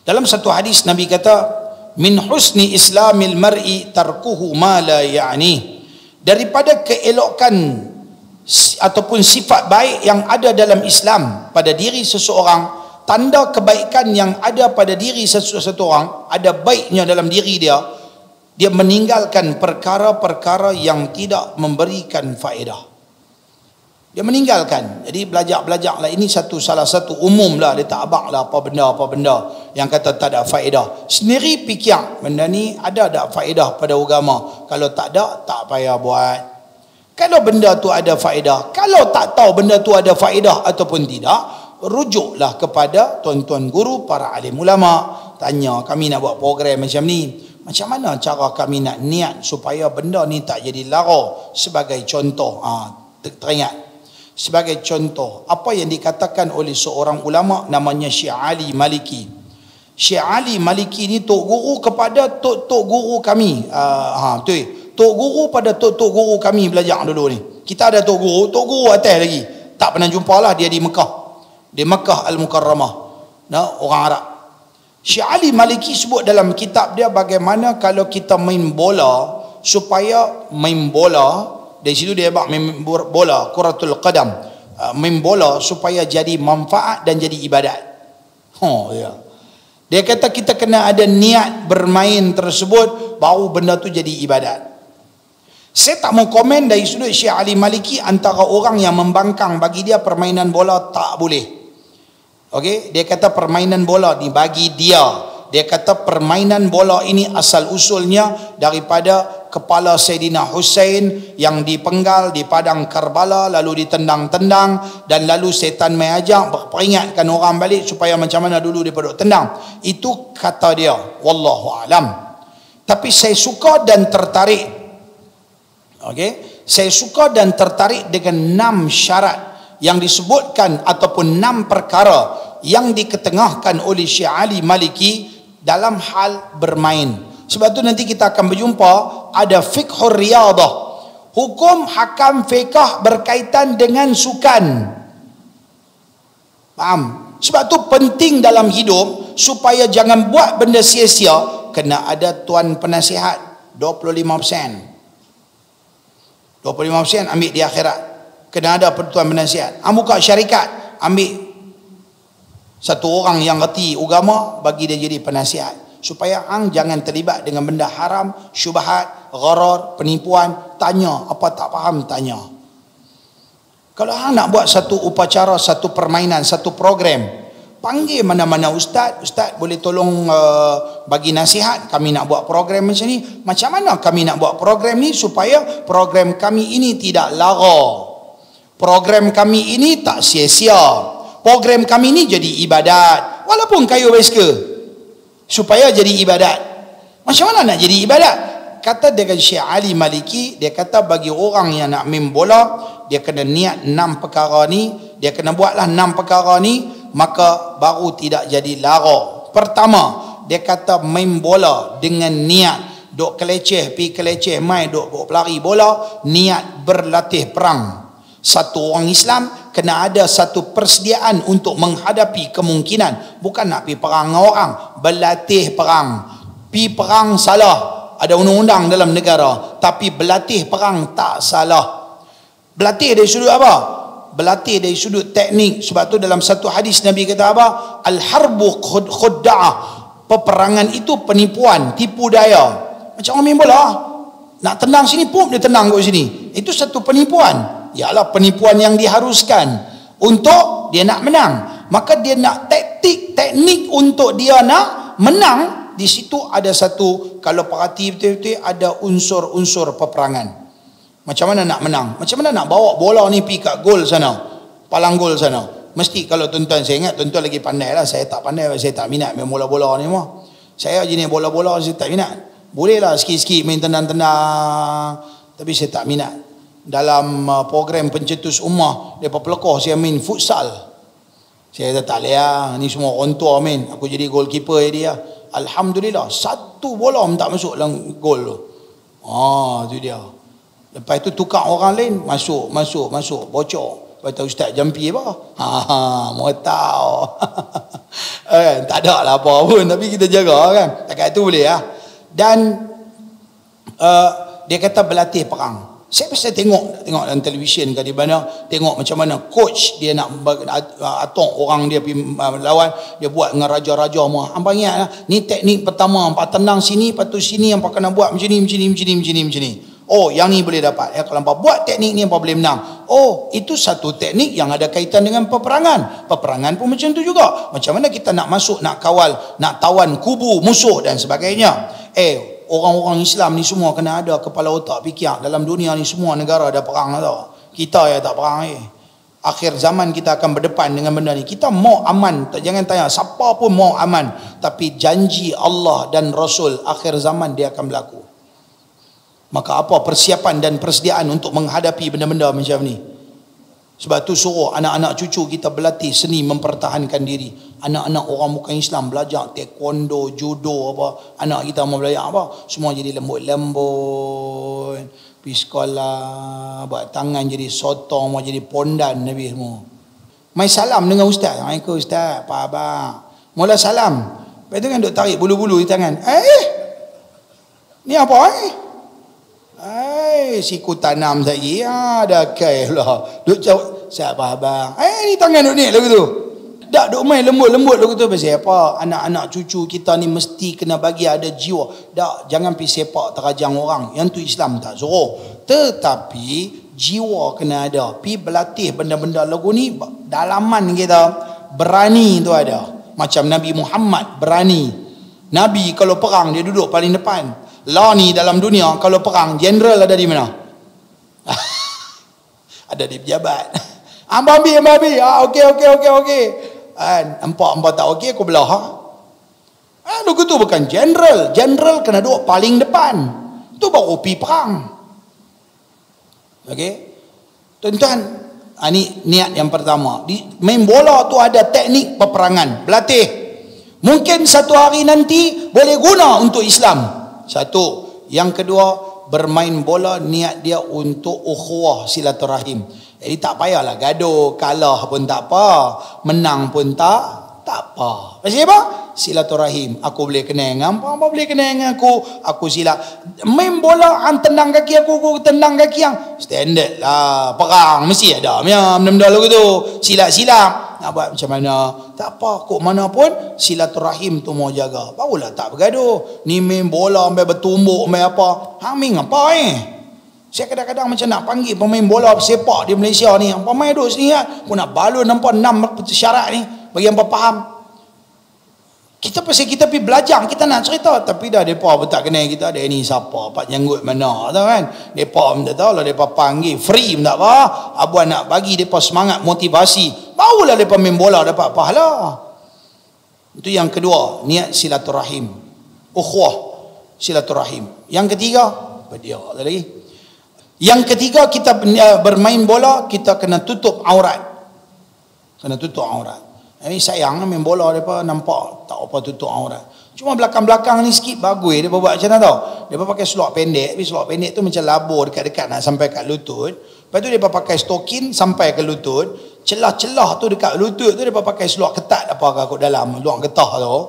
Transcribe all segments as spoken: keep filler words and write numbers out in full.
Dalam satu hadis Nabi kata, min husni islamil mar'i tarkuhu ma la ya'ni. Daripada keelokan ataupun sifat baik yang ada dalam Islam pada diri seseorang, tanda kebaikan yang ada pada diri seseorang, ada baiknya dalam diri dia, dia meninggalkan perkara-perkara yang tidak memberikan faedah. Dia meninggalkan. Jadi belajar-belajar lah. Ini satu salah satu umum lah. Dia tak abang lah apa benda, apa benda yang kata tak ada faedah. Sendiri fikir, benda ni ada tak faedah pada agama? Kalau tak ada, tak payah buat. Kalau benda tu ada faedah, kalau tak tahu benda tu ada faedah ataupun tidak, rujuklah kepada tuan-tuan guru, para alim ulama. Tanya, kami nak buat program macam ni, macam mana cara kami nak niat supaya benda ni tak jadi lara? Sebagai contoh, ha, teringat, sebagai contoh, apa yang dikatakan oleh seorang ulama namanya Syekh Ali Maliki. Syekh Ali Maliki ni tok guru kepada tok-tok guru kami. Uh, ha, tu tok guru pada tok-tok guru kami belajar dulu ni. Kita ada tok guru, tok guru atas lagi. Tak pernah jumpa lah, dia di Mekah. Di Mekah Al-Mukarramah. Nah, orang Arab. Syekh Ali Maliki sebut dalam kitab dia bagaimana kalau kita main bola, supaya main bola, dari situ dia bak main bola, kuratul qadam, main bola supaya jadi manfaat dan jadi ibadat. Oh ya. Dia kata kita kena ada niat bermain tersebut, baru benda tu jadi ibadat. Saya tak mau komen dari sudut Syekh Ali Maliki antara orang yang membangkang bagi dia permainan bola tak boleh. Okey, dia kata permainan bola ni bagi dia, dia kata permainan bola ini asal usulnya daripada kepala Sayyidina Hussein yang dipenggal di padang Karbala, lalu ditendang-tendang, dan lalu setan mai ajak peringatkan orang balik supaya macam mana dulu dia duk tendang. Itu kata dia, wallahu alam. Tapi saya suka dan tertarik, okey, saya suka dan tertarik dengan enam syarat yang disebutkan ataupun enam perkara yang diketengahkan oleh Syekh Ali Maliki dalam hal bermain. Sebab tu nanti kita akan berjumpa ada fiqhur riyadah, hukum hakam fiqh berkaitan dengan sukan. Faham? Sebab tu penting dalam hidup supaya jangan buat benda sia-sia, kena ada tuan penasihat dua puluh lima peratus. dua puluh lima peratus ambil di akhirat. Kena ada tuan penasihat. Am buka syarikat, ambil satu orang yang reti agama, bagi dia jadi penasihat. Supaya hang jangan terlibat dengan benda haram, syubhat, gharar, penipuan. Tanya, apa tak faham, tanya. Kalau hang nak buat satu upacara, satu permainan, satu program, panggil mana-mana ustaz. Ustaz boleh tolong uh, bagi nasihat, kami nak buat program macam ni. Macam mana kami nak buat program ni supaya program kami ini tidak lara, program kami ini tak sia-sia, program kami ini jadi ibadat, walaupun kayu bicycle, supaya jadi ibadat. Macam mana nak jadi ibadat? Kata dengan Syekh Ali Maliki, dia kata bagi orang yang nak main bola, dia kena niat enam perkara ni, dia kena buatlah enam perkara ni, maka baru tidak jadi lara. Pertama, dia kata main bola dengan niat duk keleceh, pi keleceh, mai duk pelari bola, niat berlatih perang. Satu orang Islam kena ada satu persediaan untuk menghadapi kemungkinan, bukan nak pergi perang dengan orang, berlatih perang. Pi perang salah, ada undang-undang dalam negara, tapi berlatih perang tak salah. Berlatih dari sudut apa? Berlatih dari sudut teknik. Sebab tu dalam satu hadis Nabi kata apa? Al-harbu khudda'ah, peperangan itu penipuan, tipu daya. Macam orang main bola, nak tendang sini pun dia tendang kat sini, itu satu penipuan. Ialah penipuan yang diharuskan untuk dia nak menang. Maka dia nak taktik, teknik untuk dia nak menang. Di situ ada satu, kalau perhati betul-betul, ada unsur-unsur peperangan. Macam mana nak menang? Macam mana nak bawa bola ni pergi kat gol sana, palang gol sana? Mesti kalau tuan-tuan, saya ingat tuan-tuan lagi pandai lah. Saya tak pandai, saya tak minat main bola-bola ni mah. Saya jenis bola-bola saya tak minat. Boleh lah sikit-sikit main tendang-tendang, tapi saya tak minat. Dalam uh, program pencetus ummah, mereka pelekoh saya main futsal. Saya kata tak boleh lah, ni semua orang tua main, aku jadi goalkeeper dia. Alhamdulillah, satu bola pun tak masuk dalam gol tu. Ah, tu dia. Lepas tu tukar orang lain, masuk, masuk, masuk, bocor. Lepas tu ustaz jampi apa? Ha, ha, mau tahu. eh, tak ada lah apa pun, tapi kita jaga kan, takat tu boleh lah. Dan uh, dia kata berlatih perang. Saya pasal tengok tengok dalam televisyen ke di mana, tengok macam mana coach dia nak atok orang dia pergi lawan, dia buat dengan raja-raja semua. Hang ingat ni teknik pertama, hang tenang sini, lepas tu sini hang kena buat macam ni macam ni macam ni macam ni macam ni. Oh, yang ni boleh dapat. Ya, kalau hang buat teknik ni hang boleh menang. Oh, itu satu teknik yang ada kaitan dengan peperangan. Peperangan pun macam tu juga. Macam mana kita nak masuk, nak kawal, nak tawan kubu musuh dan sebagainya. Eh, orang-orang Islam ni semua kena ada kepala otak fikir. Dalam dunia ni semua negara ada perang tau. Kita yang tak perang eh. Akhir zaman kita akan berdepan dengan benda ni. Kita mau aman, jangan tanya siapa pun mau aman, tapi janji Allah dan Rasul akhir zaman dia akan berlaku. Maka apa persiapan dan persediaan untuk menghadapi benda-benda macam ni? Sebab tu suruh anak-anak cucu kita berlatih seni mempertahankan diri. Anak-anak orang bukan Islam belajar taekwondo, judo apa. Anak kita mau belajar apa? Semua jadi lembut-lembut. Pergi sekolah, buat tangan jadi sotong, mau jadi pondan Nabi semua. Mai salam dengan ustaz. Assalamualaikum ustaz, apa abang? Mula salam. Lepas tu kan duk tarik bulu-bulu di tangan. Eh, ni apa eh? Eh, siku tanam lagi. Ah, dah kai lah. Duk jawab, siapa abang? Eh, ni tangan duk ni lagu tu. Dak duk main lembut-lembut lagu tu pasal apa? Anak-anak cucu kita ni mesti kena bagi ada jiwa. Dak, jangan pi sepak terajang orang. Yang tu Islam tak suruh. Tetapi jiwa kena ada. Pi berlatih benda-benda lagu ni, dalaman kita berani tu ada. Macam Nabi Muhammad berani. Nabi kalau perang dia duduk paling depan. Lah ni dalam dunia kalau perang general ada di mana? Ada di pejabat. Abang bi, abang bi. Ah, okey okey okey okey. Kan, empat-empat tak okey aku belah. Ha? Ah, lugu tu bukan general. General kena duduk paling depan. Tu baru pi perang. Okey. Tuan-tuan, ah, ni niat yang pertama. Di main bola tu ada teknik peperangan, berlatih. Mungkin satu hari nanti boleh guna untuk Islam. Satu. Yang kedua, bermain bola niat dia untuk ukhuwah silaturahim. Jadi tak payahlah gaduh, kalah pun tak apa, menang pun tak tak apa. Pasal apa? Silaturahim. Aku boleh kenal dengan apa, apa boleh kenal dengan aku. Aku sila main bola, hang tendang kaki aku, aku tendang kaki hang. Standard lah. Perang mesti ada. Ya, benda-benda lagu tu. Silat-silat. Nak buat macam mana? Tak apa, kok mana pun silaturahim tu mau jaga. Barulah tak bergaduh. Ni main bola sampai bertumbuk sampai apa. Hang main apa eh? Saya kadang-kadang macam nak panggil pemain bola sepak di Malaysia ni. Pemain duduk sini kan. Aku nak balun nampak enam syarat ni. Bagi yang faham. Kita pasal kita pergi belajar, kita nak cerita, tapi dah mereka pun tak kenal kita. Dia ni siapa, pak janggut mana, tahu kan? Mereka pun tak tahu lah, mereka panggil free pun tak apa. Abuan nak bagi mereka semangat, motivasi, barulah mereka main bola dapat pahala. Itu yang kedua, niat silaturahim, ukhuwah silaturahim. Yang ketiga, apa dia lagi? Yang ketiga, kita bermain bola, kita kena tutup aurat. Kena tutup aurat. Ini sayang main bola mereka nampak tak apa tutup aurat. Cuma belakang-belakang ni sikit bagus dia buat macam mana tau. Dia pakai seluar pendek, tapi seluar pendek tu macam labur dekat-dekat nak sampai kat lutut. Lepas tu dia pakai stokin sampai ke lutut. Celah-celah tu dekat lutut tu dia pakai seluar ketat apa kat dalam, luar getah tu.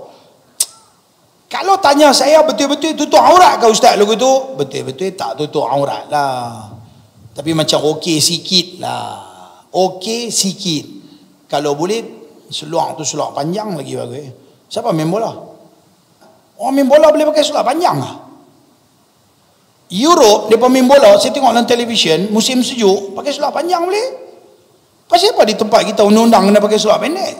Kalau tanya saya betul-betul tutup aurat ke ustaz lagu tu? Betul-betul tak tutup aurat lah. Tapi macam okey sikit lah. Okey sikit. Kalau boleh seluar tu seluar panjang lagi bagus. Siapa main bola? Orang main bola boleh pakai seluar panjang lah. Europe, dia main bola, saya tengok dalam televisyen, musim sejuk, pakai seluar panjang boleh. Pasal apa di tempat kita undang-undang kena pakai seluar pendek?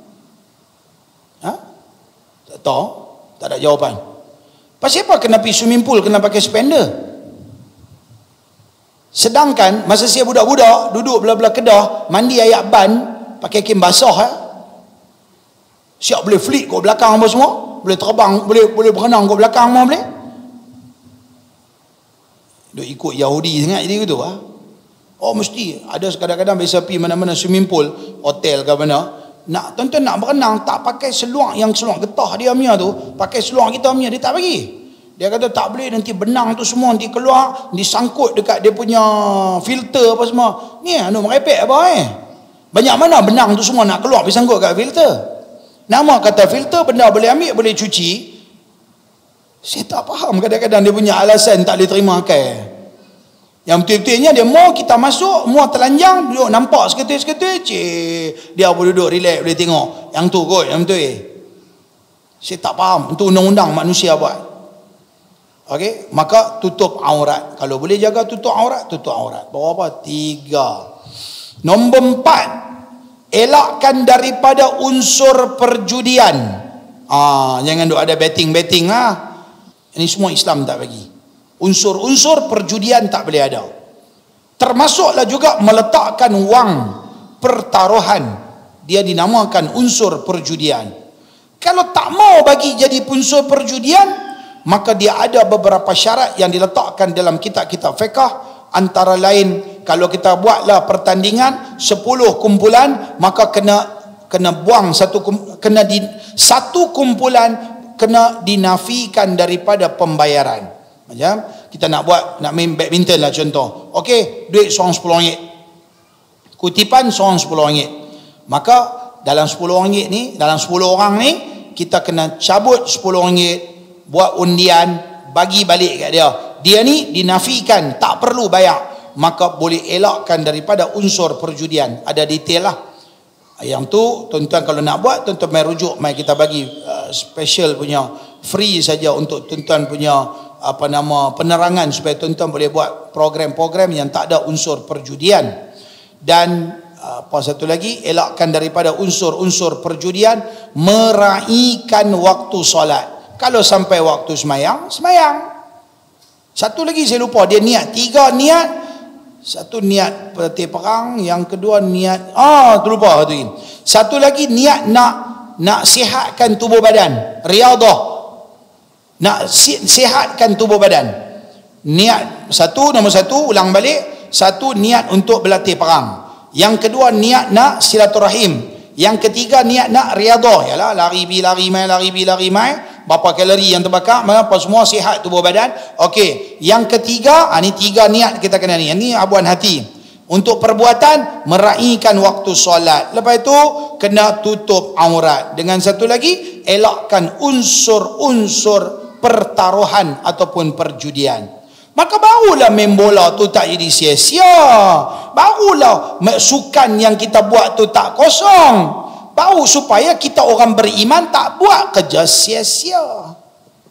Ha? Tak tahu. Tak ada jawapan. Pasal apa kena pergi swimming pool, kena pakai spender? Sedangkan, masa saya budak-budak, duduk belah-belah Kedah, mandi ayak ban, pakai kain basah, eh? Siap boleh flick kat belakang apa semua, boleh terbang, boleh boleh berenang kat belakang semua boleh. Duk ikut Yahudi sangat jadi gitu ah. Oh mesti ada kadang-kadang biasa pergi mana-mana swimming pool, hotel ke mana, nak tuan-tuan nak berenang tak pakai seluar yang seluar getah dia punya tu, pakai seluar kita punya dia tak bagi. Dia kata tak boleh, nanti benang tu semua nanti keluar, disangkut dekat dia punya filter apa semua. Ni anu merepek apa eh. Banyak mana benang tu semua nak keluar disangkut kat filter. Nama kata filter, benda boleh ambil, boleh cuci. Saya tak faham kadang-kadang dia punya alasan tak boleh terima akal. Yang betul-betulnya dia mau kita masuk, mau telanjang, duduk nampak seketul-seketul, cik, dia boleh duduk relax, boleh tengok. Yang tu kot, yang betul. Saya tak faham, itu undang-undang manusia buat. Okey, maka tutup aurat. Kalau boleh jaga tutup aurat, tutup aurat. Berapa? Tiga. Nombor empat, elakkan daripada unsur perjudian. Ah, jangan duk ada betting-betting ah. Ini semua Islam tak bagi. Unsur-unsur perjudian tak boleh ada. Termasuklah juga meletakkan wang pertaruhan. Dia dinamakan unsur perjudian. Kalau tak mau bagi jadi unsur perjudian, maka dia ada beberapa syarat yang diletakkan dalam kitab-kitab fiqh. Antara lain, kalau kita buatlah pertandingan sepuluh kumpulan, maka kena kena buang satu kena di satu kumpulan kena dinafikan daripada pembayaran. Macam kita nak buat, nak main badminton lah contoh. Okey, duit seorang sepuluh ringgit. Kutipan seorang sepuluh ringgit. Maka dalam sepuluh ringgit ni, dalam sepuluh orang ni, kita kena cabut sepuluh ringgit, buat undian, bagi balik kat dia. Dia ni dinafikan, tak perlu bayar. Maka boleh elakkan daripada unsur perjudian. Ada detail lah. Yang tu, tuan-tuan kalau nak buat, tuan-tuan mai rujuk, mai kita bagi uh, special punya, free saja untuk tuan-tuan punya apa nama penerangan supaya tuan-tuan boleh buat program-program yang tak ada unsur perjudian. Dan apa satu lagi, elakkan daripada unsur-unsur perjudian, meraihkan waktu solat. Kalau sampai waktu semayang, semayang. Satu lagi saya lupa, dia niat tiga niat. Satu niat berhenti perang, yang kedua niat ah tu lupa tu ini. Satu lagi niat nak nak sihatkan tubuh badan, riadah. Nak sihatkan tubuh badan. Niat satu, nombor satu, ulang balik. Satu, niat untuk berlatih perang. Yang kedua, niat nak silaturahim. Yang ketiga, niat nak riadah. Yalah, lari bi lari mai, lari bi lari mai. Berapa kalori yang terbakar, apa semua sihat tubuh badan. Okey. Yang ketiga, ah, ni tiga niat kita kena ni. Ini habuan hati. Untuk perbuatan, meraihkan waktu solat. Lepas itu, kena tutup aurat. Dengan satu lagi, elakkan unsur-unsur pertaruhan ataupun perjudian. Maka barulah main bola tu tak jadi sia-sia. Barulah sukan yang kita buat tu tak kosong. Baru supaya kita orang beriman tak buat kerja sia-sia.